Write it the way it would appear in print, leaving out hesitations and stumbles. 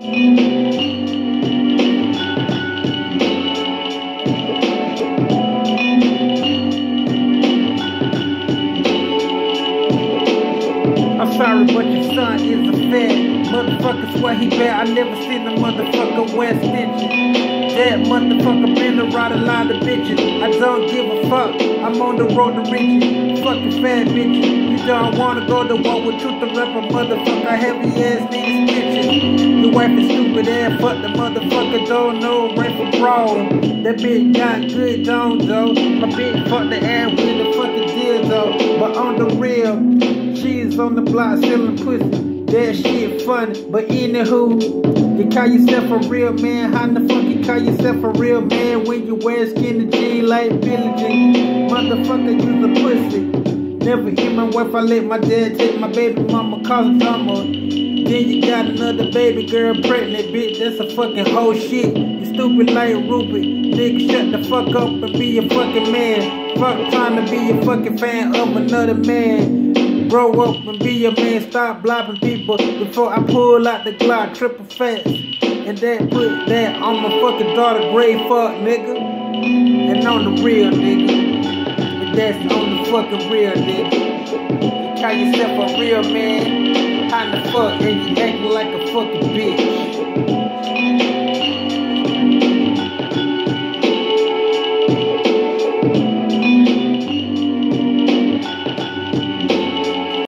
I'm sorry, but your son is a fat motherfucker. Swear he bad. I never seen a motherfucker wear stitches. That motherfucker been around a lot of bitches. I don't give a fuck. I'm on the road to riches. Fucking fat bitches. You don't wanna go to war with truth to rap a motherfucker. Heavy ass niggas bitches. Your wife is stupid ass. Fuck the motherfucker. Don't know right from wrong. That bitch got good don't though. My bitch fuck the ass with the fucking deal though. But on the real, she's on the block selling pussy. That shit funny, but anywho, you call yourself a real man. How the fuck you call yourself a real man when you wear skinny jeans like Billie Jean? Motherfucker, you a pussy. Never in my wife, I let my dad take my baby mama cause drama. Then you got another baby girl pregnant, bitch. That's a fucking whole shit. You stupid like Rupert. Nigga, shut the fuck up and be a fucking man. Fuck trying to be a fucking fan of another man. Grow up and be a man, stop blopping people before I pull out the Glock, triple fast. And that put that on my fucking daughter grave, fuck nigga. And on the real nigga. And that's on the fucking real nigga. You call yourself a real man, how the fuck, and you acting like a fucking bitch.